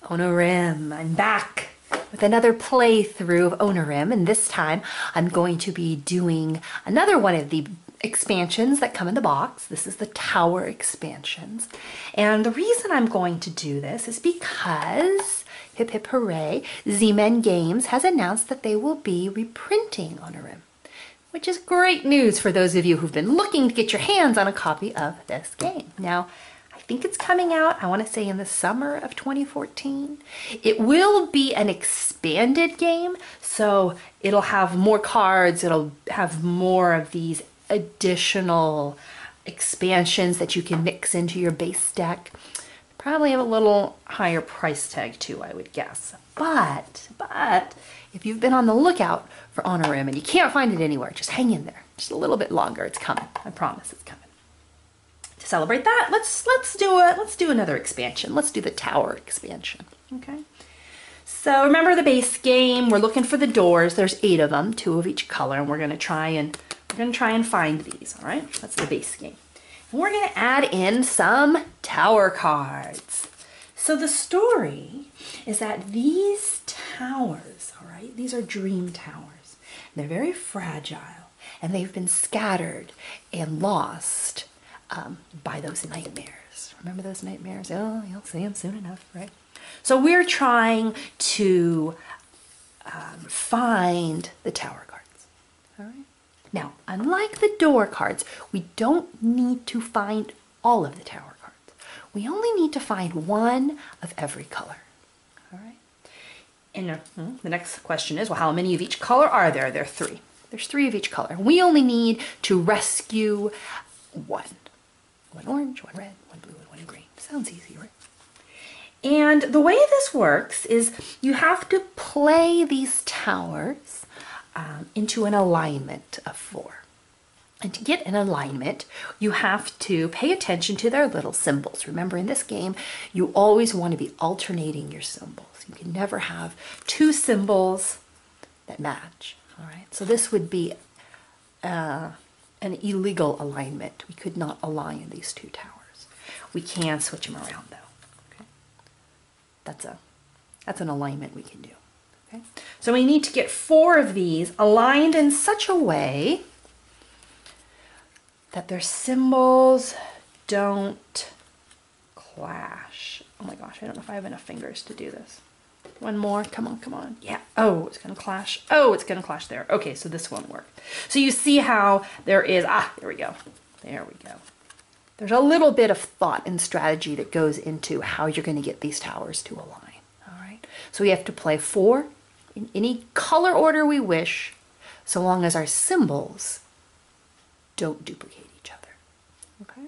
Onirim, I'm back with another playthrough of Onirim, and this time I'm going to be doing another one of the expansions that come in the box. This is the Tower expansions, and the reason I'm going to do this is because, hip hip hooray, Z-Men Games has announced that they will be reprinting Onirim, which is great news for those of you who've been looking to get your hands on a copy of this game. Now, I think it's coming out, I want to say in the summer of 2014. It will be an expanded game, so it'll have more cards, it'll have more of these additional expansions that you can mix into your base deck. Probably have a little higher price tag too, I would guess. But if you've been on the lookout for Onirim and you can't find it anywhere, just hang in there. Just a little bit longer, it's coming. I promise it's coming. To celebrate that, let's do another expansion. Let's do the Tower expansion. Okay. So remember the base game. We're looking for the doors. There's 8 of them, 2 of each color, and we're gonna try and find these. All right. That's the base game. And we're gonna add in some tower cards. So the story is that these towers, all right, these are dream towers. They're very fragile, and they've been scattered and lost by those nightmares. Remember those nightmares? Oh, you'll see them soon enough, right? So we're trying to find the tower cards. All right. Now, unlike the door cards, we don't need to find all of the tower cards. We only need to find 1 of every color. All right. And the next question is, well, how many of each color are there? There are 3. There's 3 of each color. We only need to rescue 1. 1 orange, 1 red, 1 blue, and 1 green. Sounds easy, right? And the way this works is you have to play these towers into an alignment of 4. And to get an alignment, you have to pay attention to their little symbols. Remember, in this game, you always want to be alternating your symbols. You can never have 2 symbols that match. All right. So this would be an illegal alignment. We could not align these 2 towers. We can switch them around though. Okay. That's an alignment we can do. Okay. So we need to get 4 of these aligned in such a way that their symbols don't clash. Oh my gosh, I don't know if I have enough fingers to do this. 1 more, come on, come on. Yeah, oh, it's gonna clash. Oh, it's gonna clash there. Okay, so this won't work. So you see how there is, there we go. There we go. There's a little bit of thought and strategy that goes into how you're gonna get these towers to align, all right? So we have to play 4 in any color order we wish, so long as our symbols don't duplicate each other, okay?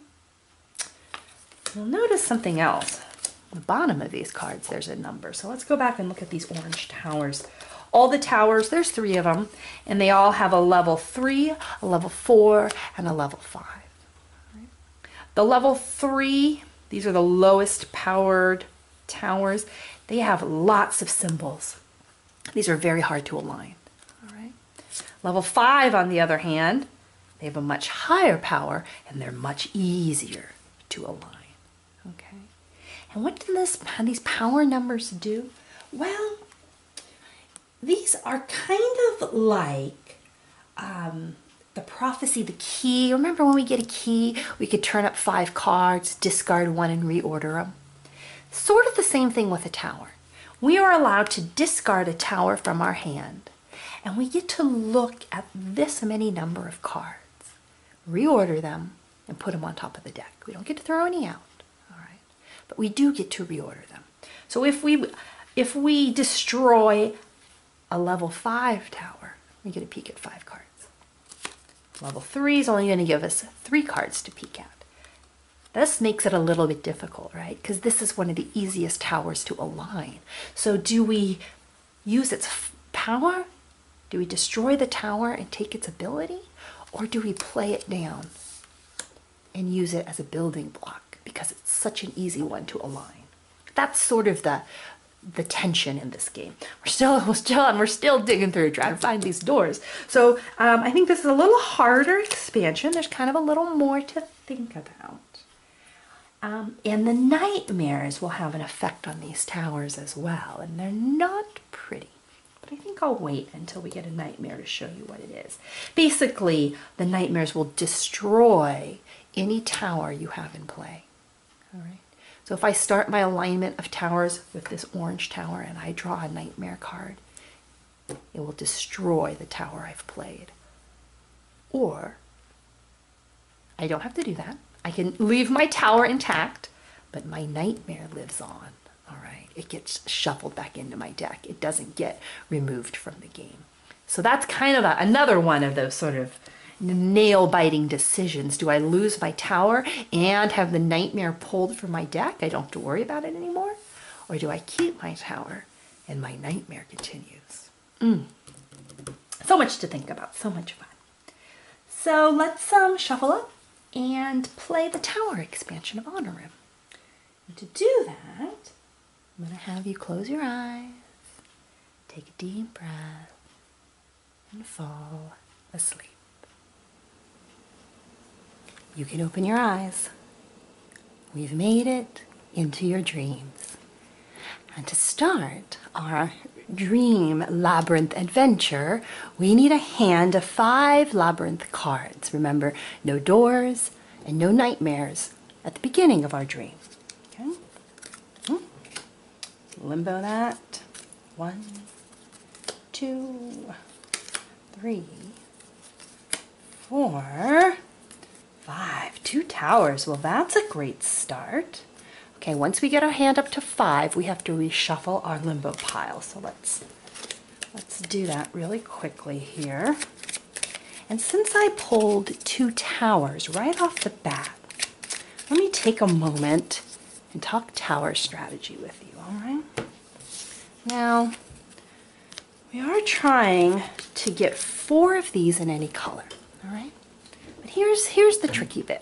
You'll notice something else. The bottom of these cards, there's a number. So let's go back and look at these orange towers. All the towers, there's 3 of them, and they all have a level 3, a level 4, and a level 5. Right. The level 3, these are the lowest powered towers. They have lots of symbols. These are very hard to align. All right. Level 5, on the other hand, they have a much higher power, and they're much easier to align. Okay. And what do these power numbers do? Well, these are kind of like the prophecy, the key. Remember when we get a key, we could turn up 5 cards, discard 1, and reorder them? Sort of the same thing with a tower. We are allowed to discard a tower from our hand, and we get to look at this many number of cards, reorder them, and put them on top of the deck. We don't get to throw any out. But we do get to reorder them. So if we destroy a level 5 tower, we get a peek at 5 cards. Level 3 is only going to give us 3 cards to peek at. This makes it a little bit difficult, right? Because this is one of the easiest towers to align. So do we use its power? Do we destroy the tower and take its ability? Or do we play it down and use it as a building block? Because it's such an easy one to align. That's sort of the tension in this game. We're still digging through trying to find these doors. So I think this is a little harder expansion. There's kind of a little more to think about. And the nightmares will have an effect on these towers as well, and they're not pretty. But I think I'll wait until we get a nightmare to show you what it is. Basically, the nightmares will destroy any tower you have in play. All right. So if I start my alignment of towers with this orange tower and I draw a nightmare card, it will destroy the tower I've played. Or I don't have to do that. I can leave my tower intact, but my nightmare lives on. All right. It gets shuffled back into my deck. It doesn't get removed from the game. So that's kind of another one of those sort of nail-biting decisions. Do I lose my tower and have the nightmare pulled from my deck? I don't have to worry about it anymore. Or do I keep my tower and my nightmare continues? So much to think about. So much fun. So let's shuffle up and play the tower expansion of Onirim. And to do that, I'm going to have you close your eyes, take a deep breath, and fall asleep. You can open your eyes. We've made it into your dreams. And to start our dream labyrinth adventure, we need a hand of 5 labyrinth cards. Remember, no doors and no nightmares at the beginning of our dream. Okay? Limbo that. 1, 2, 3, 4, 5. 2 towers. Well, that's a great start. Okay, once we get our hand up to 5, we have to reshuffle our limbo pile. So let's do that really quickly here. And since I pulled 2 towers right off the bat, let me take a moment and talk tower strategy with you, all right? Now, we are trying to get 4 of these in any color, all right? But here's the tricky bit.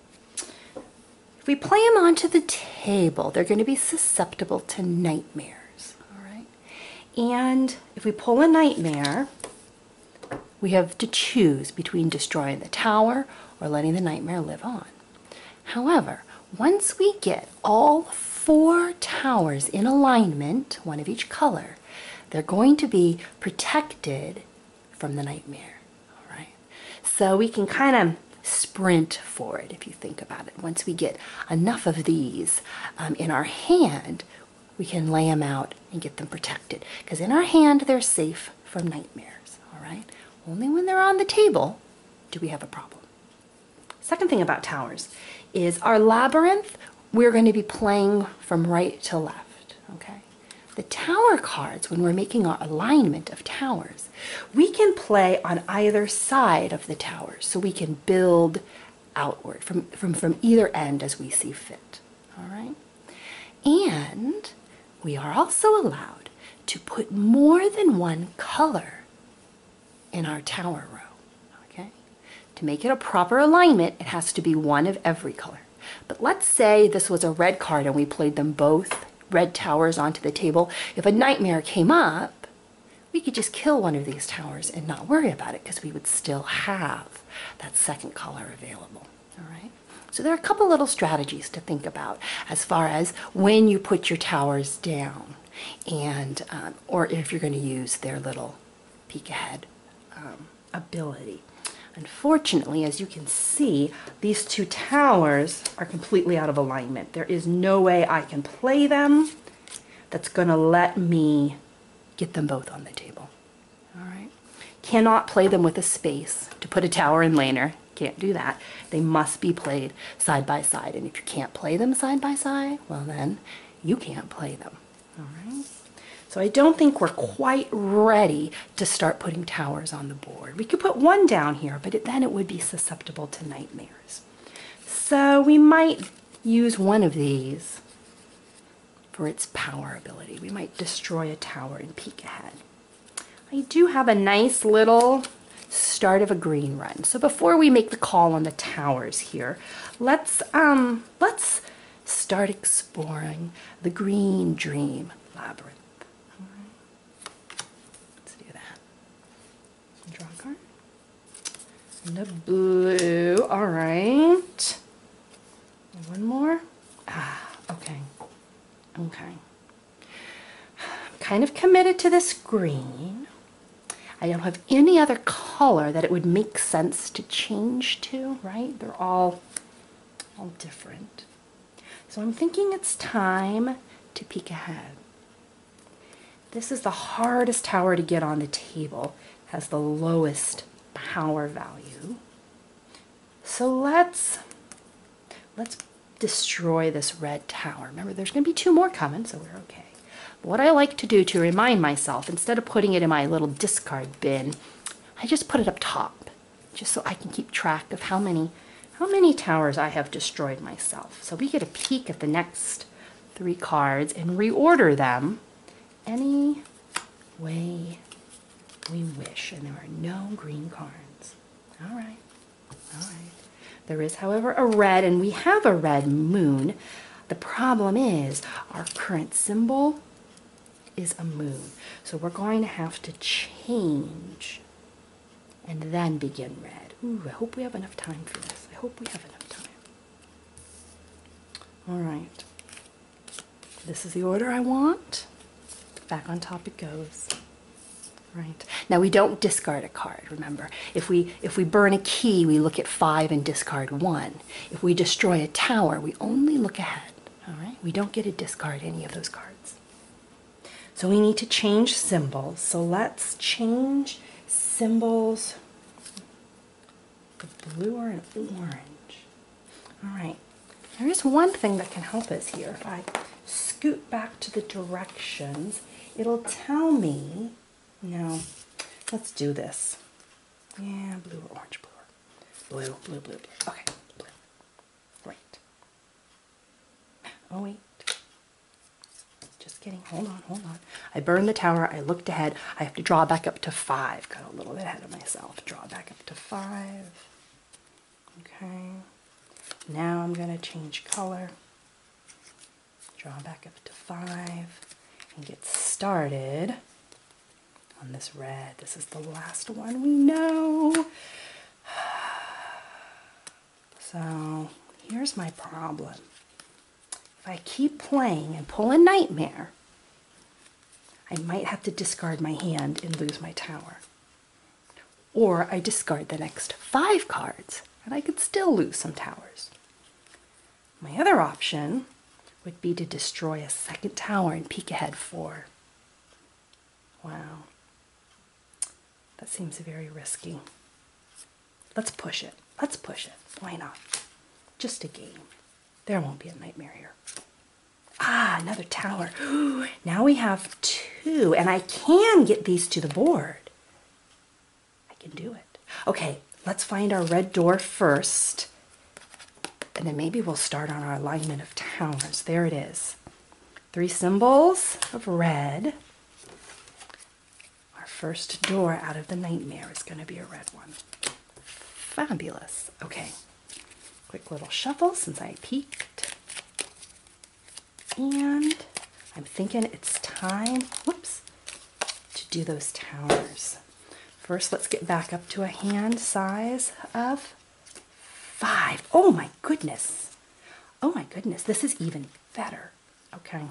If we play them onto the table, they're going to be susceptible to nightmares, all right? And if we pull a nightmare, we have to choose between destroying the tower or letting the nightmare live on. However, once we get all 4 towers in alignment, 1 of each color, they're going to be protected from the nightmare, all right? So we can kind of sprint for it if you think about it. Once we get enough of these in our hand, we can lay them out and get them protected. Because in our hand, they're safe from nightmares, all right? Only when they're on the table do we have a problem. Second thing about towers is our labyrinth, we're going to be playing from right to left, okay? The tower cards, when we're making our alignment of towers, we can play on either side of the towers, so we can build outward from either end as we see fit, all right? And we are also allowed to put more than 1 color in our tower row, okay? To make it a proper alignment, it has to be 1 of every color. But let's say this was a red card and we played them both red towers onto the table. If a nightmare came up, we could just kill 1 of these towers and not worry about it because we would still have that second color available, all right? So there are a couple little strategies to think about as far as when you put your towers down and, or if you're going to use their little peek ahead ability. Unfortunately, as you can see, these 2 towers are completely out of alignment. There is no way I can play them that's going to let me get them both on the table. All right. Cannot play them with a space to put a tower in laner. Can't do that. They must be played side by side. And if you can't play them side by side, well then, you can't play them. All right. So I don't think we're quite ready to start putting towers on the board. We could put 1 down here, but then it would be susceptible to nightmares. So we might use 1 of these for its power ability. We might destroy a tower and peek ahead. I do have a nice little start of a green run. So before we make the call on the towers here, let's start exploring the green dream labyrinth. Draw a card. And a blue. All right. And 1 more. Okay. I'm kind of committed to this green. I don't have any other color that it would make sense to change to, right? They're all different. So I'm thinking it's time to peek ahead. This is the hardest tower to get on the table, has the lowest power value. So let's destroy this red tower. Remember, there's going to be 2 more coming, so we're okay. But what I like to do to remind myself, instead of putting it in my little discard bin, I just put it up top, just so I can keep track of how many towers I have destroyed myself. So we get a peek at the next 3 cards and reorder them any way we wish. And there are no green cards. All right. All right. There is, however, a red, and we have a red moon. The problem is our current symbol is a moon. So we're going to have to change and then begin red. Ooh, I hope we have enough time for this. I hope we have enough time. All right. This is the order I want. Back on top it goes. Right. Now we don't discard a card, remember. If we burn a key, we look at 5 and discard 1. If we destroy a tower, we only look ahead. All right? We don't get to discard any of those cards. So we need to change symbols. So let's change symbols. The blue or an orange. All right. There is one thing that can help us here. If I scoot back to the directions, it'll tell me. No, let's do this. Yeah, blue or orange, blue. Blue, blue, blue, blue. Okay, blue. Right. Oh, wait. Just kidding. Hold on, hold on. I burned the tower. I looked ahead. I have to draw back up to 5. Got a little bit ahead of myself. Draw back up to 5. Okay. Now I'm going to change color. Draw back up to 5 and get started on this red. This is the last one we know. So here's my problem. If I keep playing and pull a nightmare, I might have to discard my hand and lose my tower. Or I discard the next 5 cards and I could still lose some towers. My other option would be to destroy a 2nd tower and peek ahead 4. Wow. That seems very risky. Let's push it. Let's push it. Why not? Just a game. There won't be a nightmare here. Ah, another tower. Now we have 2, and I can get these to the board. I can do it. Okay, let's find our red door first, and then maybe we'll start on our alignment of towers. There it is. 3 symbols of red. First door out of the nightmare is going to be a red one. Fabulous. Okay. Quick little shuffle since I peeked. And I'm thinking it's time, whoops, to do those towers. First, let's get back up to a hand size of 5. Oh my goodness. Oh my goodness. This is even better. Okay.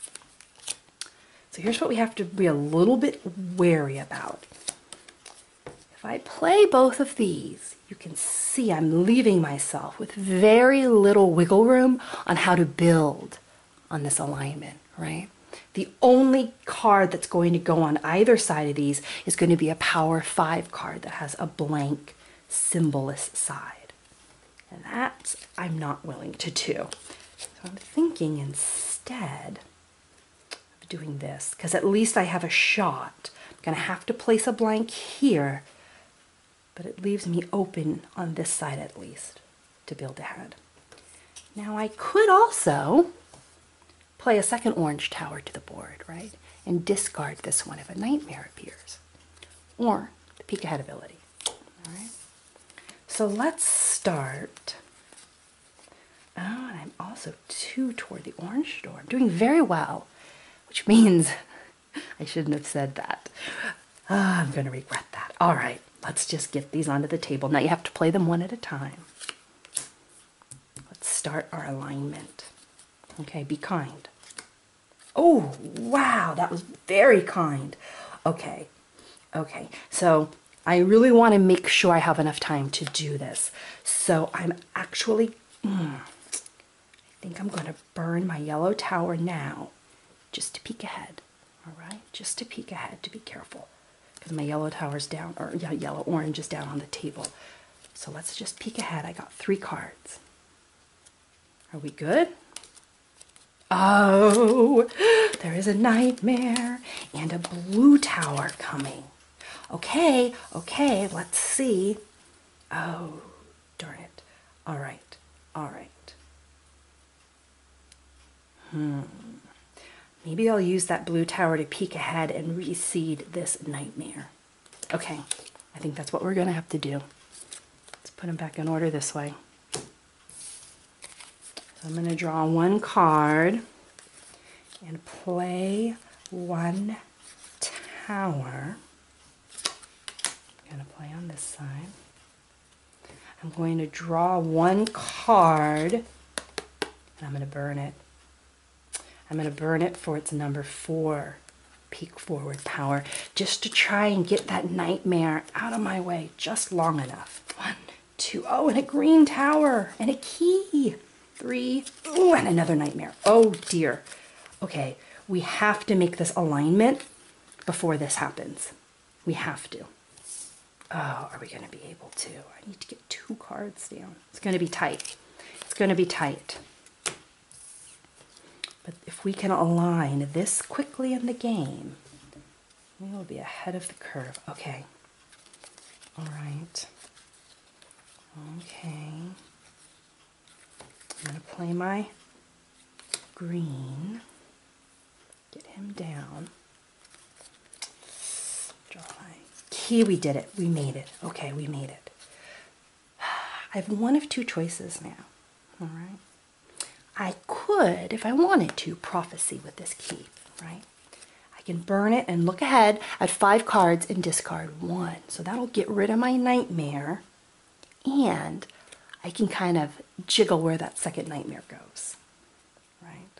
So here's what we have to be a little bit wary about. If I play both of these, you can see I'm leaving myself with very little wiggle room on how to build on this alignment, right? The only card that's going to go on either side of these is going to be a power 5 card that has a blank symbolless side. And that I'm not willing to do. So I'm thinking instead doing this, because at least I have a shot. I'm going to have to place a blank here, but it leaves me open on this side at least to build ahead. Now I could also play a 2nd orange tower to the board, right? And discard this one if a nightmare appears. Or the peek ahead ability. All right. So let's start. Oh, and I'm also 2 toward the orange door. I'm doing very well. Which means I shouldn't have said that. I'm going to regret that. All right, let's just get these onto the table. Now you have to play them one at a time. Let's start our alignment. Okay, be kind. Oh, wow, that was very kind. Okay, okay. So I really want to make sure I have enough time to do this. So I'm actually, I think I'm going to burn my yellow tower now, just to peek ahead. All right, just to peek ahead, to be careful, because my yellow tower's down, or yeah, yellow orange is down on the table. So let's just peek ahead. I got 3 cards. Are we good? Oh, there is a nightmare and a blue tower coming. Okay, okay, let's see. Oh, darn it. All right, all right. Maybe I'll use that blue tower to peek ahead and reseed this nightmare. Okay, I think that's what we're gonna have to do. Let's put them back in order this way. So I'm gonna draw 1 card and play 1 tower. I'm gonna play on this side. I'm going to draw 1 card and I'm gonna burn it. I'm going to burn it for its number 4 peek forward power, just to try and get that nightmare out of my way just long enough. 1, 2, oh, and a green tower and a key. 3, oh, and another nightmare. Oh dear. Okay, we have to make this alignment before this happens. We have to. Oh, are we going to be able to? I need to get 2 cards down. It's going to be tight. It's going to be tight. But if we can align this quickly in the game, we will be ahead of the curve. Okay. All right. Okay. I'm going to play my green. Get him down. Draw my key. We did it. We made it. Okay, we made it. I have 1 of 2 choices now. All right. I could, if I wanted to, prophecy with this key, right? I can burn it and look ahead at 5 cards and discard 1. So that'll get rid of my nightmare, and I can kind of jiggle where that second nightmare goes, right?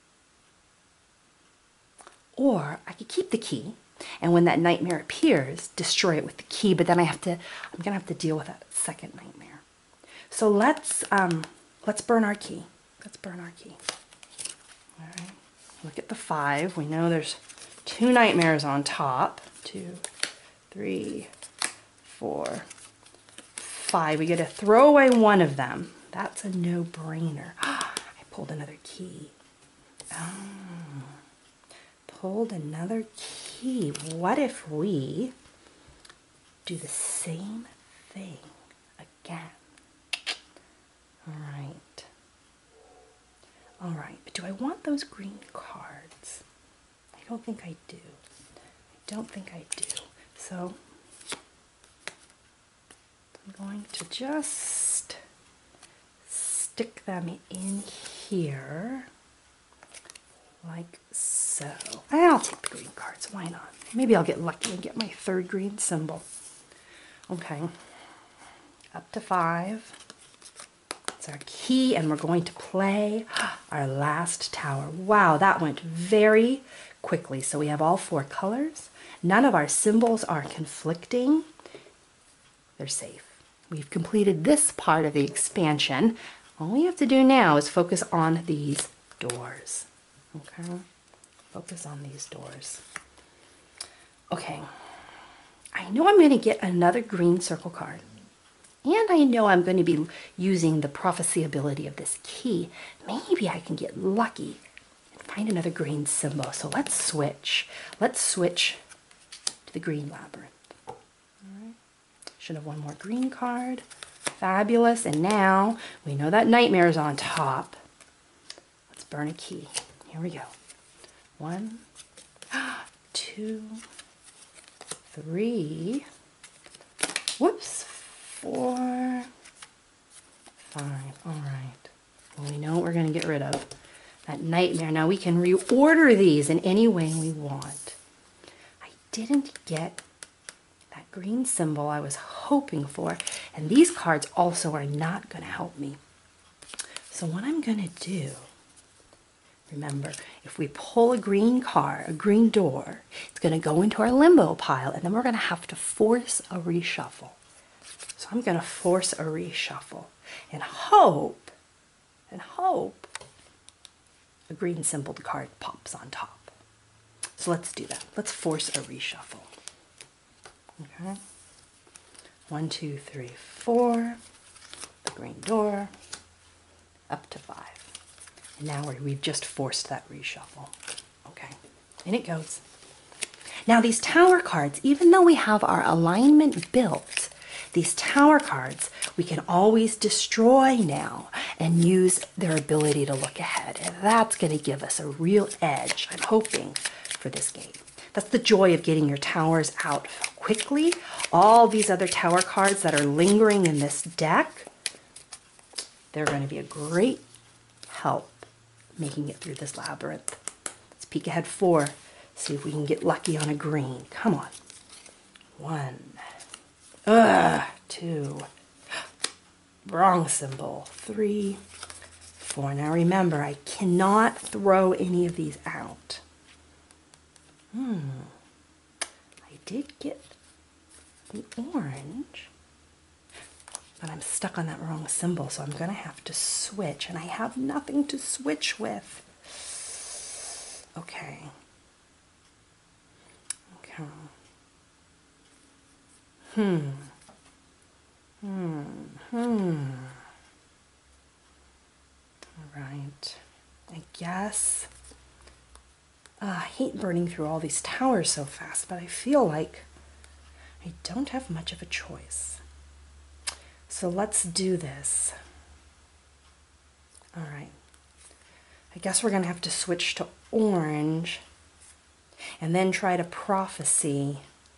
Or I could keep the key, and when that nightmare appears, destroy it with the key, but then I'm gonna have to deal with that second nightmare. So let's burn our key. Let's burn our key. All right. Look at the 5. We know there's 2 nightmares on top. 2, 3, 4, 5. We get to throw away 1 of them. That's a no-brainer. I pulled another key. Oh. Pulled another key. What if we do the same thing again? All right. All right, but do I want those green cards? I don't think I do. I don't think I do. So I'm going to just stick them in here like so. And I'll take the green cards, why not? Maybe I'll get lucky and get my 3rd green symbol. Okay, up to 5. It's our key, and we're going to play our last tower. Wow, that went very quickly. So we have all 4 colors. None of our symbols are conflicting. They're safe. We've completed this part of the expansion. All we have to do now is focus on these doors. Okay, focus on these doors. Okay, I know I'm going to get another green circle card. And I know I'm going to be using the prophecy ability of this key. Maybe I can get lucky and find another green symbol. So let's switch. Let's switch to the green labyrinth. All right. Should have 1 more green card. Fabulous. And now we know that nightmare is on top. Let's burn a key. Here we go. 1, 2, 3. Whoops. 4, 5. All right. Well, we know what we're going to get rid of. That nightmare. Now we can reorder these in any way we want. I didn't get that green symbol I was hoping for, and these cards also are not going to help me. So what I'm going to do, Remember, if we pull a green card, a green door, it's going to go into our limbo pile, and then we're going to have to force a reshuffle. So I'm going to force a reshuffle and hope a green symboled card pops on top. So let's do that. Let's force a reshuffle. Okay. 1, 2, 3, 4. The green door. Up to 5. And now we've just forced that reshuffle. Okay. And it goes. Now these tower cards, even though we have our alignment built, these tower cards we can always destroy now and use their ability to look ahead. And that's going to give us a real edge, I'm hoping, for this game. That's the joy of getting your towers out quickly. All these other tower cards that are lingering in this deck, they're going to be a great help making it through this labyrinth. Let's peek ahead 4. See if we can get lucky on a green. Come on. 1. 2. Wrong symbol. 3. 4. Now remember, I cannot throw any of these out. I did get the orange, but I'm stuck on that wrong symbol, so I'm going to have to switch, and I have nothing to switch with. Okay. Okay. All right. I guess. I hate burning through all these towers so fast, but I feel like I don't have much of a choice. So let's do this. All right. I guess we're going to have to switch to orange and then try to prophecy.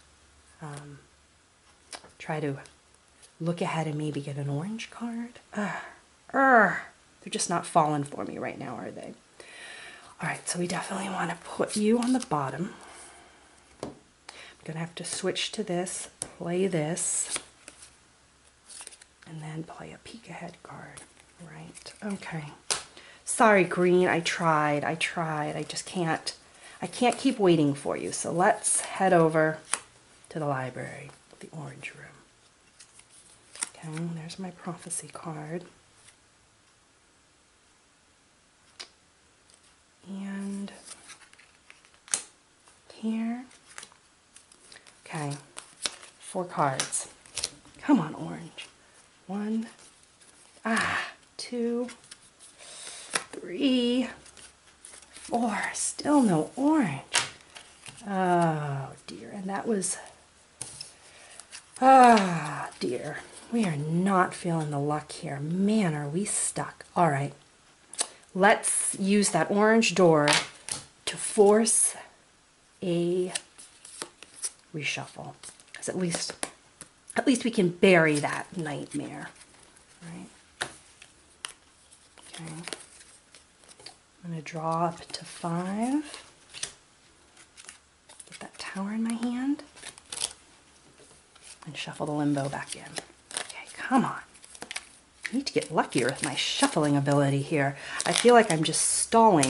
Try to look ahead and maybe get an orange card. They're just not falling for me right now, are they? All right, so we definitely want to put you on the bottom. I'm going to have to switch to this, play this, and then play a peek ahead card. Right, okay. Sorry, green, I tried. I just can't. I can't keep waiting for you. So let's head over to the library, the orange room. Okay, there's my prophecy card. And here. Okay, 4 cards. Come on, orange. 1, 2, 3, 4. Still no orange. Oh dear, and that was, dear. We are not feeling the luck here. Man, are we stuck. All right. Let's use that orange door to force a reshuffle. Because at least we can bury that nightmare. Right? Okay. I'm going to draw up to 5. Get that tower in my hand. And shuffle the limbo back in. Okay, come on. I need to get luckier with my shuffling ability here. I feel like I'm just stalling.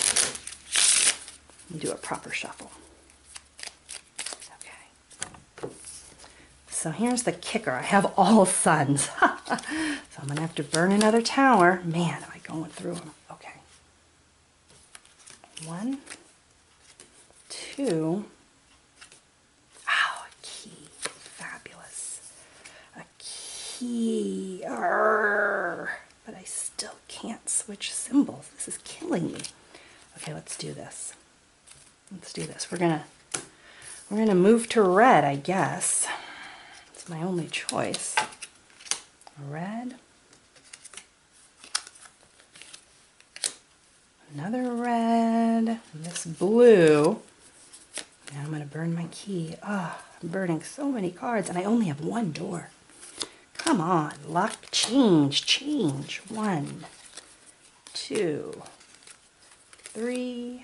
Let me do a proper shuffle. Okay. So here's the kicker. I have all suns. So I'm going to have to burn another tower. Man, am I going through them. Okay. 1, 2. Oh, a key. Fabulous. A key. But I still can't switch symbols. This is killing me. Okay, let's do this. Let's do this. We're gonna move to red, I guess. It's my only choice. Red. Another red. And this blue. Now I'm gonna burn my key. I'm burning so many cards, and I only have 1 door. Come on, luck, change. 1, 2, 3,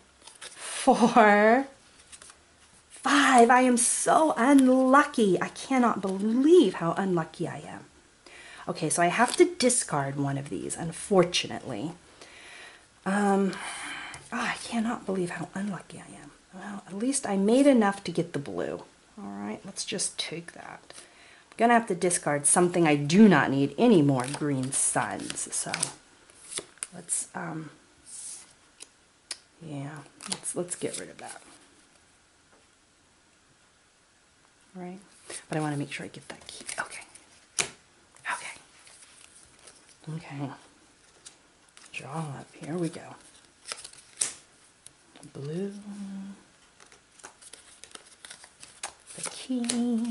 4, 5. I am so unlucky. I cannot believe how unlucky I am. Okay, so I have to discard one of these, unfortunately. I cannot believe how unlucky I am. Well, at least I made enough to get the blue. All right, let's just take that. I'm gonna have to discard something I do not need any more green suns. So let's yeah, let's get rid of that. All right, but I want to make sure I get that key. Okay. Okay. Draw up. Here we go. Blue. The key.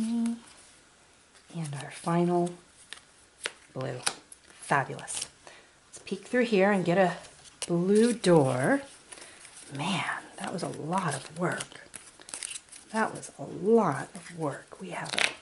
And our final blue. Fabulous. Let's peek through here and get a blue door. Man, that was a lot of work. That was a lot of work. We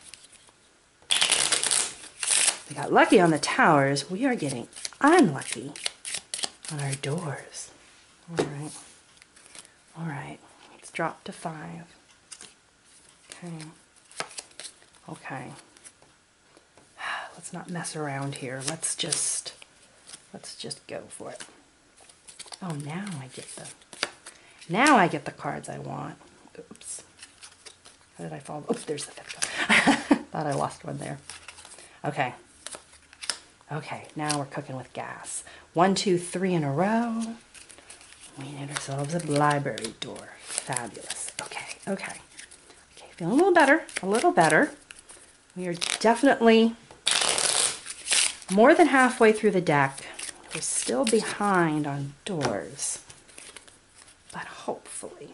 got lucky on the towers. We are getting unlucky on our doors. All right. All right. Let's drop to 5. Okay. Okay. Let's not mess around here. Let's just go for it. Oh, now I get the cards I want. Oops. How did I fall? Oops, there's the 5th card. Thought I lost one there. Okay. Okay, now we're cooking with gas. 1, 2, 3 in a row. We need ourselves a library door. Fabulous. Okay, okay. Okay, feeling a little better, a little better. We are definitely more than halfway through the deck. We're still behind on doors, but hopefully.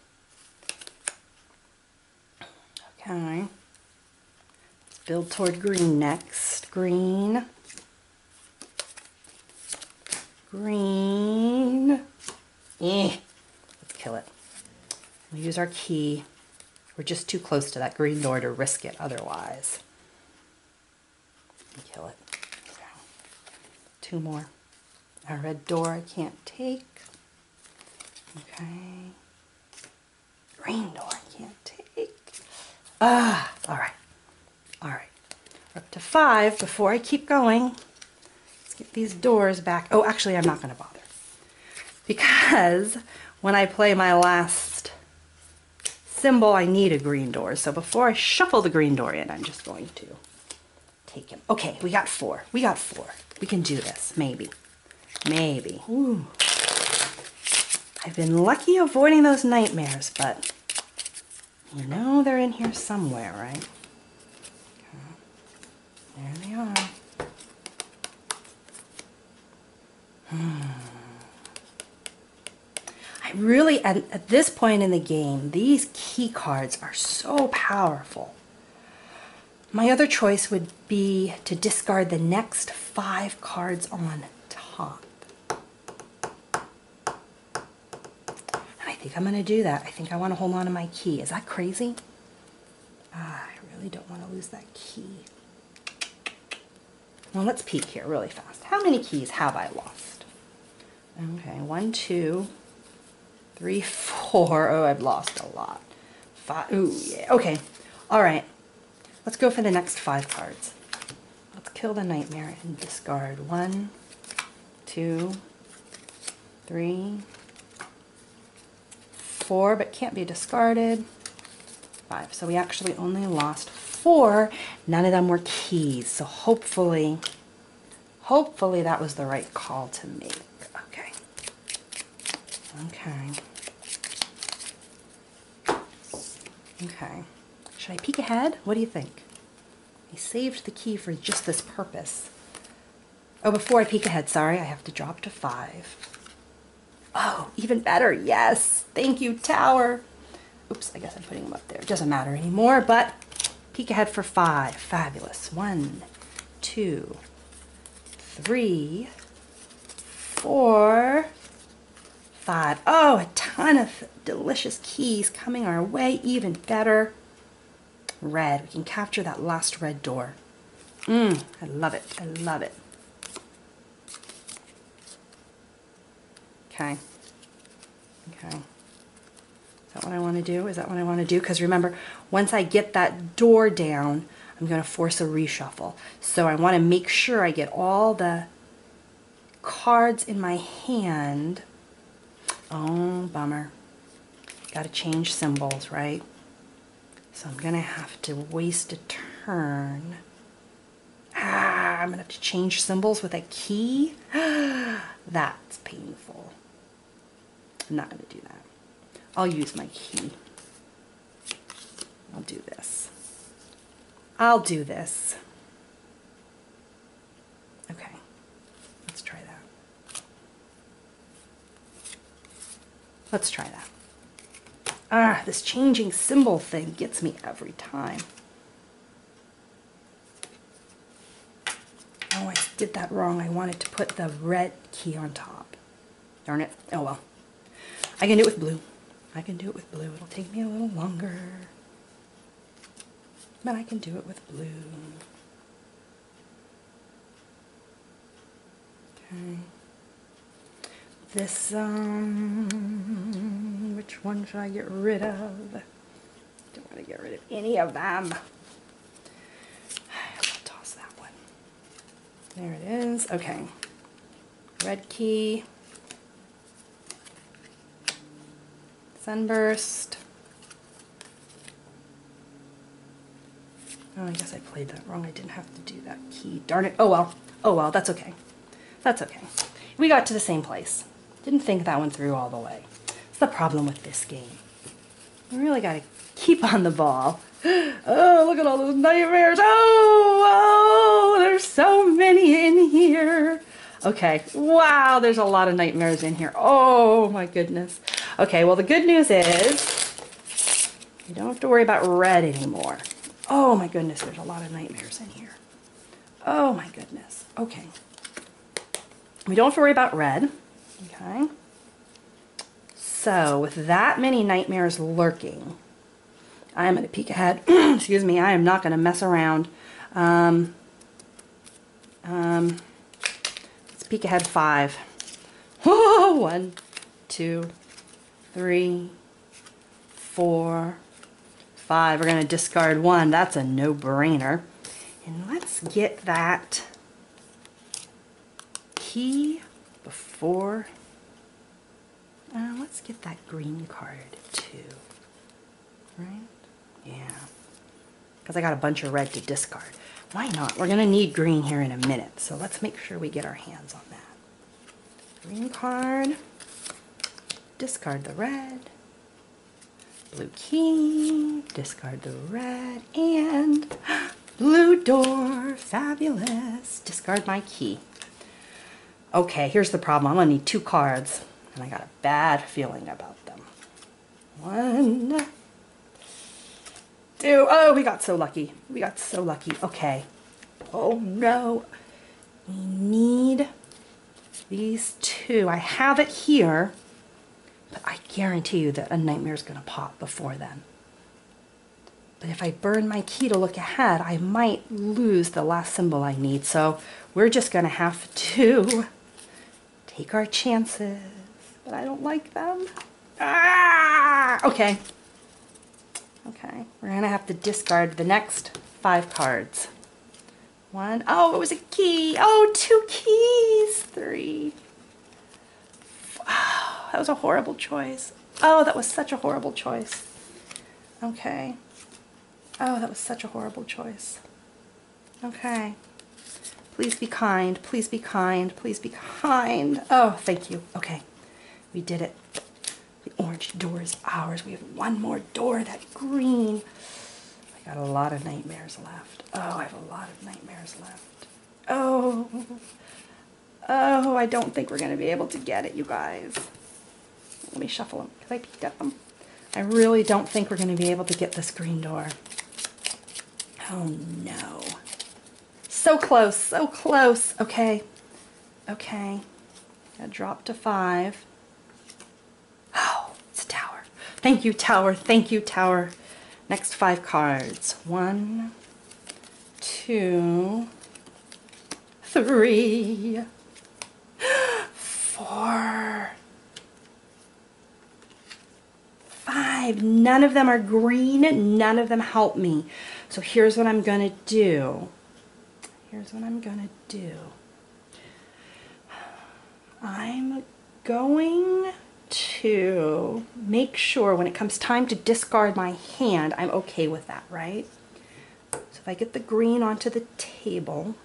Okay. Let's build toward green next. Green. Green. Let's kill it. We'll use our key. We're just too close to that green door to risk it otherwise. Kill it. Okay. 2 more. A red door I can't take. Okay. Green door I can't take. All right. All right. We're up to 5 before I keep going. Get these doors back. Oh, actually, I'm not going to bother. Because when I play my last symbol, I need a green door. So before I shuffle the green door in, I'm just going to take him. Okay, we got 4. We got 4. We can do this. Maybe. Maybe. Ooh. I've been lucky avoiding those nightmares, but you know they're in here somewhere, right? Okay. There they are. I really, at this point in the game, these key cards are so powerful. My other choice would be to discard the next 5 cards on top. And I think I'm going to do that. I think I want to hold on to my key. Is that crazy? I really don't want to lose that key. Well, let's peek here really fast. How many keys have I lost? Okay, 1, 2, 3, 4. Oh, I've lost a lot. 5. Ooh, yeah. Okay. All right. Let's go for the next 5 cards. Let's kill the nightmare and discard 1, 2, 3, 4, but can't be discarded. 5. So we actually only lost 4. None of them were keys. So hopefully that was the right call to make. Okay. Okay. Okay. Should I peek ahead? What do you think? I saved the key for just this purpose. Oh, before I peek ahead, sorry, I have to drop to 5. Oh, even better. Yes. Thank you, tower. Oops, I guess I'm putting them up there. It doesn't matter anymore, but peek ahead for 5. Fabulous. 1, 2, 3, 4, 5. Oh, a ton of delicious keys coming our way. Even better. Red. We can capture that last red door. I love it. I love it. Okay. Okay. Is that what I want to do? Is that what I want to do? Because remember, once I get that door down, I'm going to force a reshuffle. So I want to make sure I get all the cards in my hand. Oh, bummer. Gotta change symbols, right? So I'm gonna have to waste a turn. I'm gonna have to change symbols with a key. That's painful. I'm not gonna do that. I'll use my key. I'll do this. I'll do this. Okay, let's try that. Let's try that. This changing symbol thing gets me every time. Oh, I did that wrong. I wanted to put the red key on top. Darn it. Oh well. I can do it with blue. I can do it with blue. It'll take me a little longer. But I can do it with blue. Okay. This, which one should I get rid of? Don't want to get rid of any of them. I'll toss that one. There it is. Okay. Red key. Sunburst. Oh, I guess I played that wrong. I didn't have to do that key. Darn it. Oh well. Oh well, that's okay. That's okay. We got to the same place. Didn't think that one through all the way. It's the problem with this game. You really got to keep on the ball. Oh, look at all those nightmares. Oh, there's so many in here. Okay, wow, there's a lot of nightmares in here. Oh my goodness. Okay, well the good news is you don't have to worry about red anymore. Oh my goodness, there's a lot of nightmares in here. Oh my goodness. Okay. We don't have to worry about red. Okay. So with that many nightmares lurking, I am going to peek ahead. Excuse me, I am not going to mess around. Let's peek ahead 5. 1, 2, 3, 4, 5. We're going to discard 1. That's a no-brainer. And let's get that key before. Let's get that green card too. Right? Yeah. Because I got a bunch of red to discard. Why not? We're going to need green here in a minute. So let's make sure we get our hands on that. Green card. Discard the red. Blue key. Discard the red. And blue door. Fabulous. Discard my key. Okay, here's the problem. I'm going to need 2 cards. And I got a bad feeling about them. 1, 2. Oh, we got so lucky. We got so lucky. Okay. Oh no. We need these 2. I have it here, but I guarantee you that a nightmare is going to pop before then. But if I burn my key to look ahead, I might lose the last symbol I need. So we're just going to have to take our chances. But I don't like them. Okay. Okay, we're gonna have to discard the next 5 cards. 1, oh, it was a key. Oh, 2 keys. 3. Oh, that was a horrible choice. Oh, that was such a horrible choice. Okay. Oh, that was such a horrible choice. Okay. Please be kind. Please be kind. Please be kind. Oh, thank you. Okay. We did it. The orange door is ours. We have 1 more door, that green. I got a lot of nightmares left. Oh, I have a lot of nightmares left. Oh. Oh, I don't think we're going to be able to get it, you guys. Let me shuffle them because I peeked at them. I really don't think we're going to be able to get this green door. Oh, no. So close, so close. Okay. Okay. Gotta drop to 5. Oh, it's a tower. Thank you, tower. Thank you, tower. Next 5 cards. 1, 2, 3, 4, 5. None of them are green. None of them help me. So here's what I'm going to do. Here's what I'm going to do. going to make sure when it comes time to discard my hand, I'm okay with that, right? So if I get the green onto the table,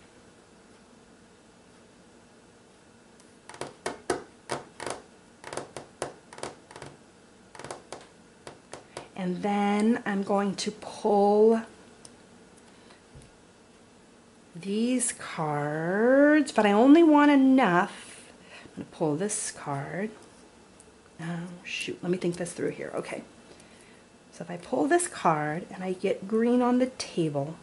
and then I'm going to pull these cards, but I only want enough. I'm going to pull this card. Oh, shoot, let me think this through here. Okay. So if I pull this card and I get green on the table,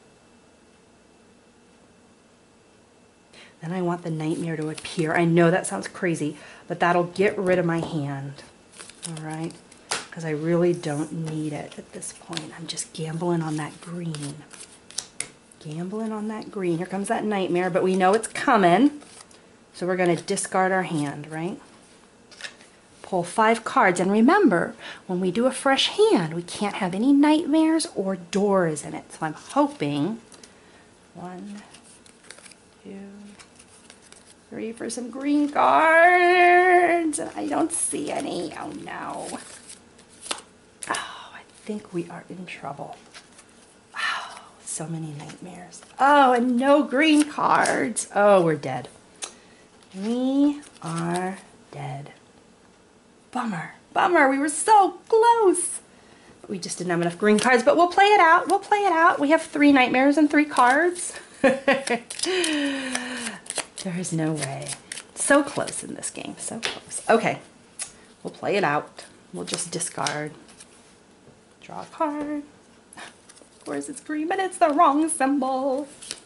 then I want the nightmare to appear. I know that sounds crazy, but that'll get rid of my hand. All right? Because I really don't need it at this point. I'm just gambling on that green. Gambling on that green. Here comes that nightmare, but we know it's coming. So we're going to discard our hand, right? Pull 5 cards. And remember, when we do a fresh hand, we can't have any nightmares or doors in it. So I'm hoping 1, 2, 3 for some green cards. And I don't see any. Oh no. Oh, I think we are in trouble. Wow, so many nightmares. Oh, and no green cards. Oh, we're dead. We are dead. Bummer. Bummer. We were so close. We just didn't have enough green cards, but we'll play it out. We'll play it out. We have 3 nightmares and 3 cards. There is no way. So close in this game. So close. Okay. We'll play it out. We'll just discard. Draw a card. Of course it's green, but it's the wrong symbol.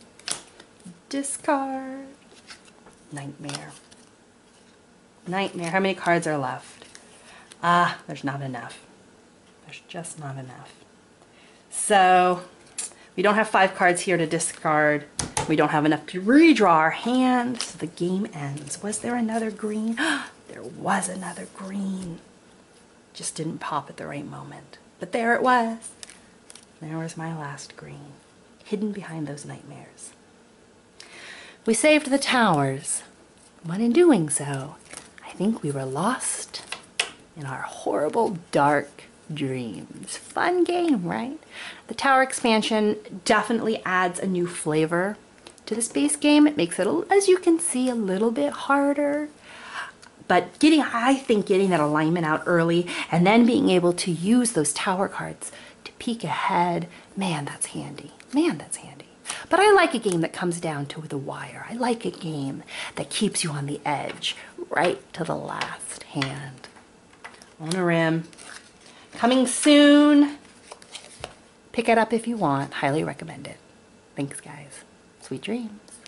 Discard. Nightmare. Nightmare. How many cards are left? Ah, there's not enough. There's just not enough. So we don't have 5 cards here to discard. We don't have enough to redraw our hand, so the game ends. Was there another green? There was another green. Just didn't pop at the right moment. But there it was. There was my last green, hidden behind those nightmares. We saved the towers, but in doing so, I think we were lost in our horrible, dark dreams. Fun game, right? The tower expansion definitely adds a new flavor to this base game. It makes it, as you can see, a little bit harder. But I think getting that alignment out early and then being able to use those tower cards to peek ahead, man, that's handy. Man, that's handy. But I like a game that comes down to the wire. I like a game that keeps you on the edge, right to the last hand. Onirim. Coming soon. Pick it up if you want. Highly recommend it. Thanks, guys. Sweet dreams.